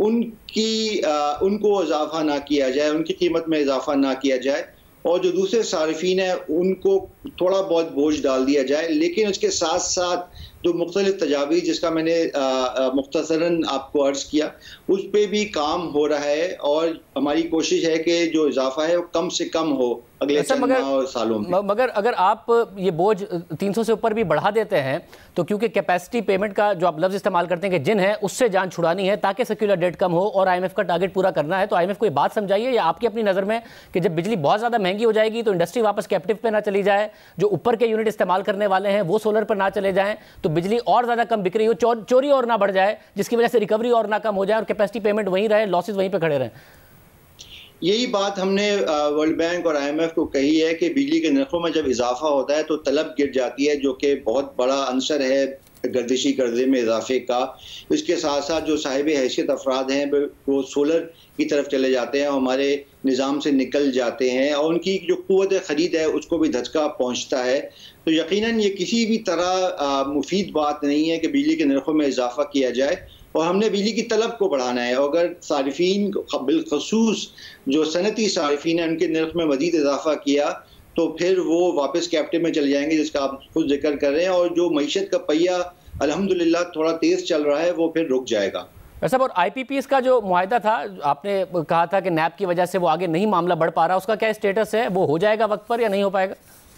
उनको इजाफा ना किया जाए, उनकी कीमत में इजाफा ना किया जाए। और जो दूसरे सारिफीन हैं उनको थोड़ा बहुत बोझ डाल दिया जाए, लेकिन उसके साथ साथ जो मुख्तलिफ तजावीज़ जिसका मैंने मुख्तसरन आपको अर्ज़ किया, उस पर भी काम हो रहा है और हमारी कोशिश है कि जो इजाफा है वो कम से कम हो अगले चंद माह और सालों में। मगर अगर आप ये बोझ 300 से ऊपर भी बढ़ा देते हैं तो क्योंकि कैपेसिटी पेमेंट का जो आप लफ्ज़ इस्तेमाल करते हैं कि जिन है उससे जान छुड़ानी है ताकि सेक्युलर डेट कम हो और IMF का टारगेट पूरा करना है, तो IMF को ये बात समझाइए या आपकी अपनी नज़र में कि जब बिजली बहुत ज़्यादा महंगी हो जाएगी तो इंडस्ट्री वापस कैप्टिव पे ना चली जाए, जो ऊपर के यूनिट इस्तेमाल करने वाले हैं वो सोलर पर ना चले जाएं, तो बिजली और ज़्यादा कम बिक रही हो, चोरी और ना बढ़ जाए जिसकी वजह से रिकवरी और ना कम हो जाए और कैपेसिटी पेमेंट वहीं रहे, लॉसेज वहीं पर खड़े रहें। यही बात हमने वर्ल्ड बैंक और IMF को कही है कि बिजली के नरखों में जब इजाफा होता है तो तलब गिर जाती है, जो कि बहुत बड़ा अंसर है गर्दिशी कर्जे में इजाफे का। इसके साथ साथ जो साहिब हैसियत अफराद हैं वो सोलर की तरफ चले जाते हैं, हमारे निज़ाम से निकल जाते हैं और उनकी जो क़ुव्वत ख़रीद है उसको भी धचका पहुँचता है। तो यकीनन ये किसी भी तरह मुफीद बात नहीं है कि बिजली के नरखों में इजाफा किया जाए और हमने बिजली की तलब को बढ़ाना है। और अगर सारिफीन बिलखसूस जो सनती सारिफीन है उनके नर्ख में मज़ीद इजाफा किया तो फिर वो वापस कैप्टिव में चले जाएंगे, जिसका आप खुद जिक्र कर रहे हैं, और जो मईशत का पहिया अल्हम्दुलिल्लाह थोड़ा तेज़ चल रहा है वो फिर रुक जाएगा। वैसे और IPPs का जो मुआहदा था, आपने कहा था कि नैब की वजह से वो आगे नहीं मामला बढ़ पा रहा, उसका क्या स्टेटस है? वो हो जाएगा वक्त पर या नहीं हो पाएगा?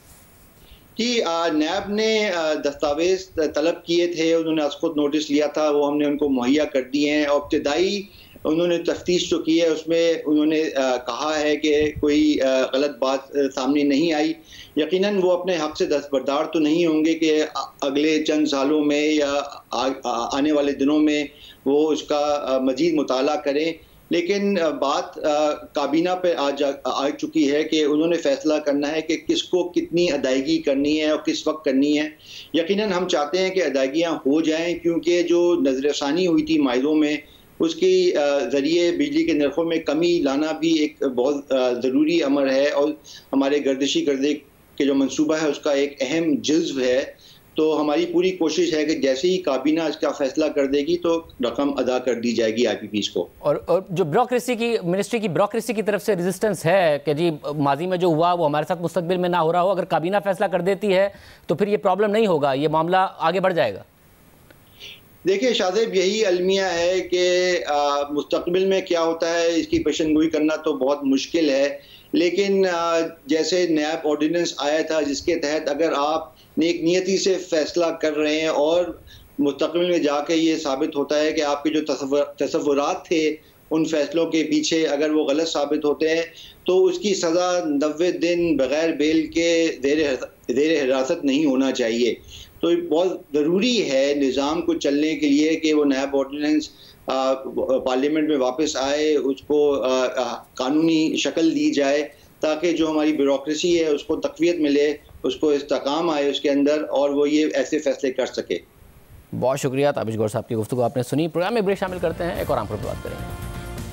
कि नैब ने दस्तावेज तलब किए थे, उन्होंने खुद नोटिस लिया था, वो हमने उनको मुहैया कर दिए हैं और इब्तदाई उन्होंने तफ्तीश जो की है उसमें उन्होंने कहा है कि कोई गलत बात सामने नहीं आई। यकीनन वो अपने हक से दस्तबरदार तो नहीं होंगे कि अगले चंद सालों में या आने वाले दिनों में वो उसका मज़ीद मुताला करें, लेकिन बात काबीना पे आ चुकी है कि उन्होंने फैसला करना है कि किसको कितनी अदायगी करनी है और किस वक्त करनी है। यकीनन हम चाहते हैं कि अदायगियाँ हो जाएं, क्योंकि जो नज़रसानी हुई थी माहिलों में उसके ज़रिए बिजली के नरखों में कमी लाना भी एक बहुत ज़रूरी अमर है और हमारे गर्दिशी कर्जे के जो मंसूबा है उसका एक अहम जुज़्व है। तो हमारी पूरी कोशिश है कि जैसे ही काबीना इसका फैसला कर देगी तो रकम अदा कर दी जाएगी IPPs को। और जो ब्यूरोक्रेसी की मिनिस्ट्री की ब्यूरोक्रेसी की तरफ से रेजिस्टेंस है कि जी माजी में जो हुआ वो हमारे साथ मुस्तकबिल में ना हो रहा हो, अगर काबीना फैसला कर देती है तो फिर ये प्रॉब्लम नहीं होगा, ये मामला आगे बढ़ जाएगा। देखिए शाहजेब, यही अलमिया है कि मुस्तकबिल में क्या होता है इसकी पेशनगोई करना तो बहुत मुश्किल है, लेकिन जैसे नैब ऑर्डिनेंस आया था जिसके तहत अगर आप नेक नियति से फैसला कर रहे हैं और मुस्तकबिल में जाके ये साबित होता है कि आपके जो तसव्वुरात थे उन फैसलों के पीछे अगर वो गलत साबित होते हैं तो उसकी सज़ा 90 दिन बग़ैर बेल के ज़ेर हिरासत नहीं होना चाहिए। तो बहुत ज़रूरी है निज़ाम को चलने के लिए कि वो नैब ऑर्डिनेंस पार्लियामेंट में वापस आए, उसको कानूनी शक्ल दी जाए ताकि जो हमारी ब्यूरोक्रेसी है उसको तक़वियत मिले, उसको इस्तेकाम आए उसके अंदर और वो ये ऐसे फैसले कर सके। बहुत शुक्रिया ताबिश गौर साहब की गुफ्तगू आपने सुनी। प्रोग्राम में ब्रेक शामिल करते हैं, एक और आम पर बात करेंगे।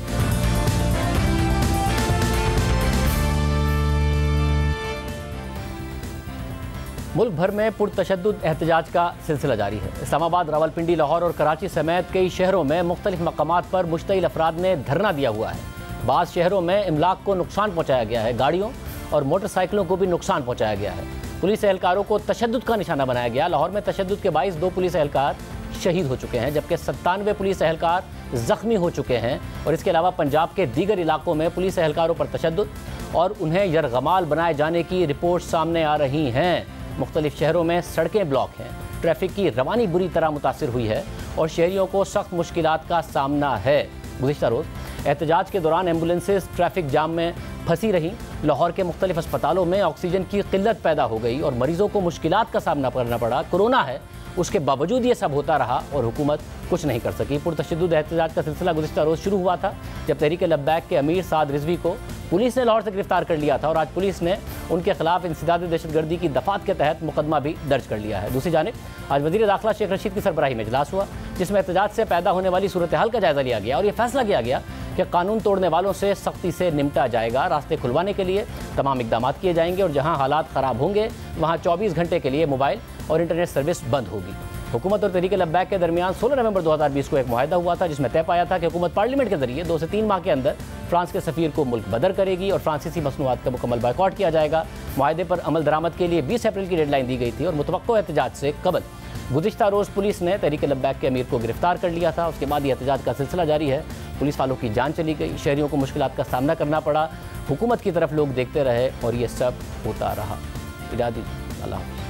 मुल्क भर में पुरतशद्दुद एहतजाज का सिलसिला जारी है। इस्लामाबाद, रावलपिंडी, लाहौर और कराची समेत कई शहरों में मुख्तलिफ मकामात पर मुश्तइल अफराद ने धरना दिया हुआ है। बाज़ शहरों में इमलाक को नुकसान पहुँचाया गया है, गाड़ियों और मोटरसाइकिलों को भी नुकसान पहुँचाया गया है। पुलिस एहलकारों को तशद्दुद का निशाना बनाया गया। लाहौर में तशद्दुद के बाइस 2 पुलिस एहलकार शहीद हो चुके हैं, जबकि 97 पुलिस एहलकार ज़ख्मी हो चुके हैं। और इसके अलावा पंजाब के दीगर इलाकों में पुलिस एहलकारों पर तशद्दुद और उन्हें यरगमाल बनाए जाने की रिपोर्ट सामने आ रही हैं। मुख्तलिफ शहरों में सड़कें ब्लॉक हैं, ट्रैफिक की रवानी बुरी तरह मुतासिर हुई है और शहरियों को सख्त मुश्किलात का सामना है। गुज़िश्ता रोज़ एहतजाज के दौरान एम्बुलेंसेस ट्रैफिक जाम में फंसी रहीं। लाहौर के मुख्तलिफ अस्पतालों में ऑक्सीजन की किल्लत पैदा हो गई और मरीजों को मुश्किलात का सामना करना पड़ा। कोरोना है, उसके बावजूद ये सब होता रहा और हुकूमत कुछ नहीं कर सकी। पुरतशद्दुद एहतजाज का सिलसिला गुज़िश्ता रोज़ शुरू हुआ था जब तहरीक लब्बैक के अमीर साद रिजवी को पुलिस ने लाहौर से गिरफ्तार कर लिया था और आज पुलिस ने उनके खिलाफ इंसदाद दहशतगर्दी की दफ़ात के तहत मुकदमा भी दर्ज कर लिया है। दूसरी जानिब आज वज़ीर दाखिला शेख रशीद की सरबराही में इजलास हुआ जिसमें एहतजाज से पैदा होने वाली सूरत हाल का जायज़ा लिया गया और ये फैसला किया गया कि कानून तोड़ने वालों से सख्ती से निपटा जाएगा। रास्ते खुलवाने के लिए तमाम इकदाम किए जाएंगे और जहाँ हालात ख़राब होंगे वहाँ 24 घंटे के लिए मोबाइल और इंटरनेट सर्विस बंद होगी। हुकूमत और तहरीक लब्बैक के दरमियान 16 नवंबर 2020 को एक मुआहदा हुआ था जिसमें तय पाया था कि हुकूमत पार्लियामेंट के जरिए 2 से 3 माह के अंदर फ्रांस के सफ़ीर को मुल्क बदर करेगी और फ्रांसीसी मसनूआत का मुकम्मल बायकॉट किया जाएगा। मुआहदे पर अमल दरामद के लिए 20 अप्रैल की डेडलाइन दी गई थी और मुतवक्को एहतजाज से कबल गुज़िश्ता रोज़ पुलिस ने तहरीक लब्बैक के अमीर को गिरफ्तार कर लिया था। उसके बाद ये एहतजाज का सिलसिला जारी है। पुलिस वालों की जान चली गई, शहरियों को मुश्किलात का सामना करना पड़ा, हुकूमत की तरफ लोग देखते रहे और ये सब होता रहा। इजाज़त दीजिए, अल्लाह हाफ़िज़।